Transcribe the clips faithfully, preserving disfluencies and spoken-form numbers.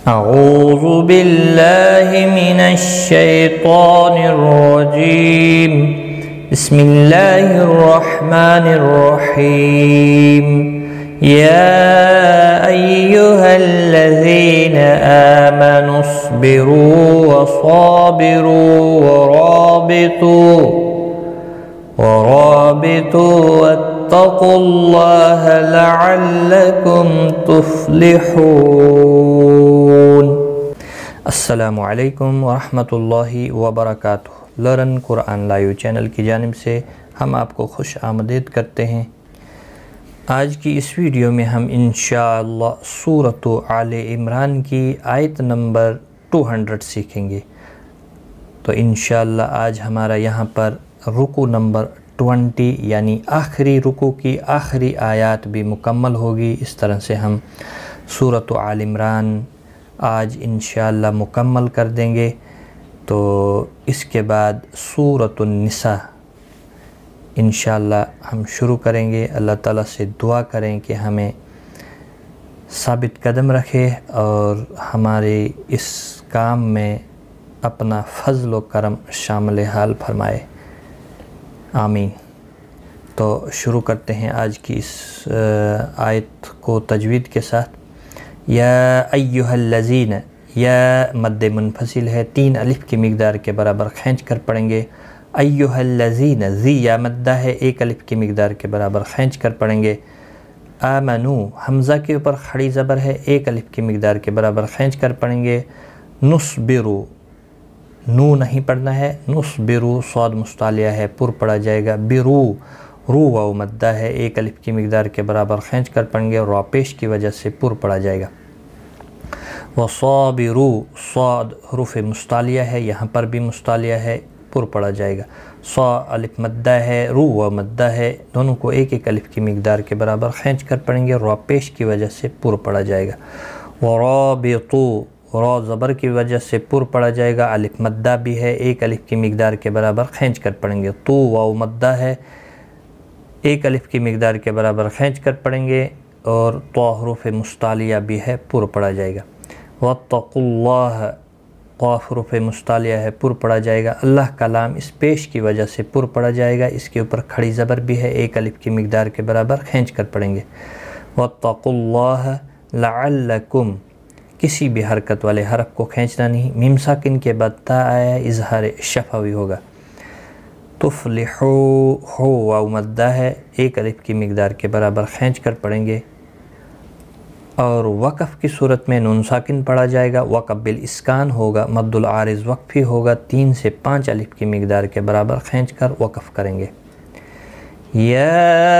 أعوذ بالله من الشيطان الرجيم بسم الله الرحمن الرحيم يا أيها الذين آمنوا اصبروا وصابروا ورابطوا ورابطوا واتقوا الله لعلكم تفلحون. السلام علیکم ورحمۃ اللہ وبرکاتہ. لرن قرآن لائیو چینل کی جانب سے ہم آپ کو خوش آمدید کرتے ہیں. آج کی اس ویڈیو میں ہم انشاءاللہ سورۃ آل عمران کی آیت نمبر دو سو سیکھیں گے. تو انشاءاللہ آج ہمارا یہاں پر رکوع نمبر بیس یعنی آخری رکوع کی آخری آیات بھی مکمل ہوگی. اس طرح سے ہم سورۃ آل عمران آج انشاءاللہ مکمل کر دیں گے. تو اس کے بعد سورۃ النساء انشاءاللہ ہم شروع کریں گے. اللہ تعالیٰ سے دعا کریں کہ ہمیں ثابت قدم رکھے اور ہمارے اس کام میں اپنا فضل و کرم شامل حال فرمائے. آمین. تو شروع کرتے ہیں آج کی اس آیت کو تجوید کے ساتھ. یا ایہا الذین، یا مد منفصل ہے، تین الف کی مقدار کے برابر کھینچ کر پڑھیں گے. ایہا الذین، زی یا مدہ ہے، ایک الف کی مقدار کے برابر کھینچ کر پڑھیں گے. آمنو، حمزہ کے اوپر کھڑی زبر ہے، ایک الف کی مقدار کے برابر کھینچ کر پڑھیں گے. نصبرو، نو نہیں پڑھنا ہے، نصبرو صاد مستعلیہ ہے، پر پڑھا جائے گا. برو، رو واو مدہ ہے، ایک الف کی مقدار کے برابر کھینچ کر پڑھیں گے. را پیش کی وجہ سے پر پڑھا جائے گا. وصابرو، صاد حروف مستعلیہ ہے، یہاں پر بھی مستعلیہ ہے، پر پڑھا جائے گا. صا الف مدہ ہے، رو و مدہ ہے، دونوں کو ایک ایک الف کی مقدار کے برابر کھینچ کر پڑھیں گے. را پیش کی وجہ سے پر پڑھا جائے گا. ورابطو، را زبر کی وجہ سے پر پڑھا جائے گا. الف مدہ بھی ہے، ایک الف کی مقدار کے برابر کھینچ کر پڑھیں گے. تو واو مدہ ہے، ایک الف کی مقدار کے برابر کھینچ کر پڑھیں گے. اور تو حروف مستعلیہ بھی ہے، پر پڑھا جائے گا. واتقوا اللہ، قاف حروف مستعلیہ ہے، پر پڑھا جائے گا. اللہ کا لام اس پیش کی وجہ سے پر پڑھا جائے گا. اس کے اوپر کھڑی زبر بھی ہے، ایک الف کی مقدار کے برابر کھینچ کر پڑھیں گے. واتقوا اللہ لعلکم، کسی بھی حرکت والے حرف کو کھینچنا نہیں. میم ساکن کے بعد تا آیا، اظہار شفوی ہوگا. تفلحو، ہو واو مدہ ہے، ایک الف کی مقدار کے برابر کھینچ کر پڑھیں گے. اور وقف کی صورت میں نون ساکن پڑھا جائے گا. وقف بالاسکان ہوگا، مد العارض وقفی ہوگا. تین سے پانچ الف کی مقدار کے برابر کھینچ کر وقف کریں گے. یا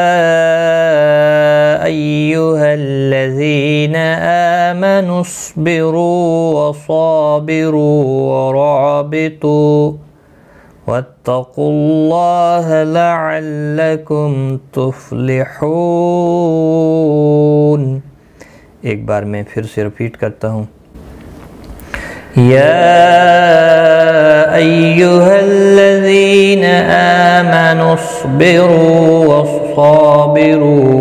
ایہا الذین آمنوا اصبروا وصابروا ورابطوا واتقوا اللہ لعلکم تفلحون. ایک بار میں پھر سے ریپیٹ کرتا ہوں. یا ایہا الذین آمنوا اصبروا وصابروا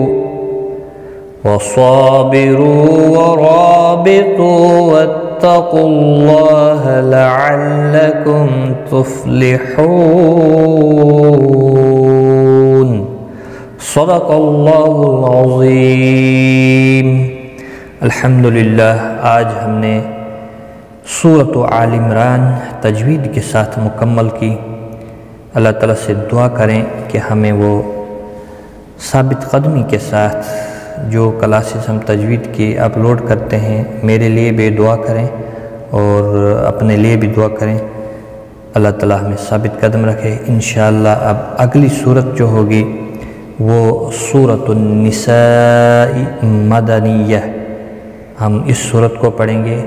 وصابروا ورابطوا واتقوا اللہ لعلکم تفلحون. صدق اللہ العظیم. الحمدللہ آج ہم نے سورۃ آل عمران تجوید کے ساتھ مکمل کی. اللہ تعالیٰ سے دعا کریں کہ ہمیں وہ ثابت قدمی کے ساتھ جو کلاسز ہم تجوید کی اپلوڈ کرتے ہیں، میرے لیے بھی دعا کریں اور اپنے لیے بھی دعا کریں. اللہ تعالیٰ ہمیں ثابت قدم رکھے. انشاءاللہ اب اگلی صورت جو ہوگی وہ سورۃ النساء مدنیہ، ہم اس صورت کو پڑھیں گے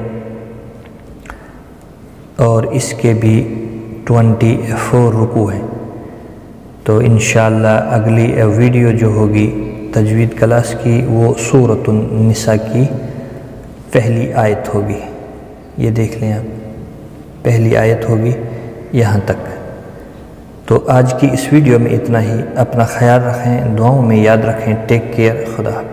اور اس کے بھی ٹوینٹی فور رکوع ہیں. تو انشاءاللہ اگلی ویڈیو جو ہوگی تجوید کلاس کی وہ سورۃ النساء کی پہلی آیت ہوگی. یہ دیکھ لیں آپ، پہلی آیت ہوگی یہاں تک. تو آج کی اس ویڈیو میں اتنا ہی. اپنا خیال رکھیں، دعاؤں میں یاد رکھیں. Take care. خدا حافظ.